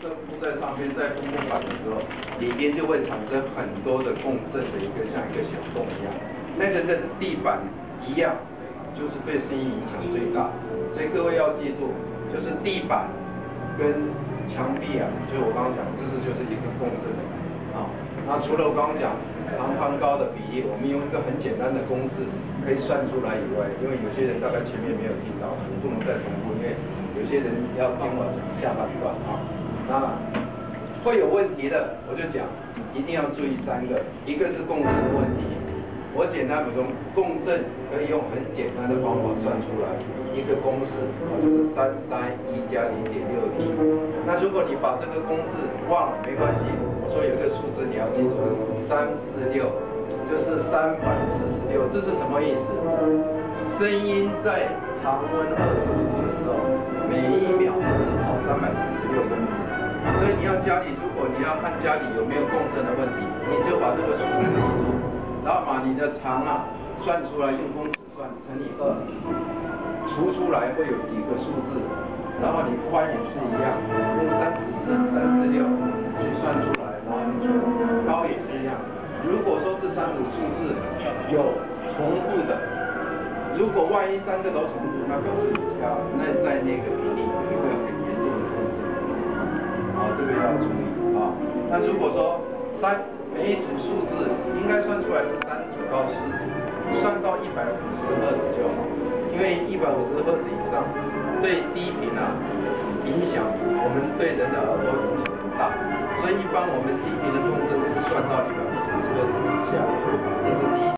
这铺在上面，在风板的时候，里边就会产生很多的共振的像一个小洞一样。那个跟地板一样，就是对声音影响最大。所以各位要记住，就是地板跟墙壁啊，就我刚刚讲，就是一个共振啊。那除了我刚刚讲长宽高的比例，我们用一个很简单的公式可以算出来以外，因为有些人大概前面没有听到，我不能再重复，因为有些人要听我讲下半段啊。那会有问题的，我就讲，一定要注意3个，一个是共振的问题。我简单补充，共振可以用很简单的方法算出来一个公式，就是331加0.6T。那如果你把这个公式忘了没关系，我说有一个数字你要记住，346，就是346，这是什么意思？声音在常温25度的时候，每1秒是跑346公尺。所以你要家里，如果你要看家里有没有共振的问题，你就把这个数字记住。然后把你的长啊算出来，用公尺算乘以2，除出来会有几个数字，然后你宽也是一样，用34、36去算出来，然后你除高也是一样。如果说这3组数字有重复的，如果万一3个都重复，那表示你家那在那个比例有一个很严重的共振，这个要注意啊。那如果说每一组数字应该算出来是3组到4组，算到150赫兹就好，因为150赫兹以上对低频影响，我们对人的耳朵影响不大，所以一般我们低频的共振是算到150赫兹以下，这是第一。